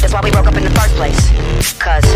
That's why we broke up in the first place. Cause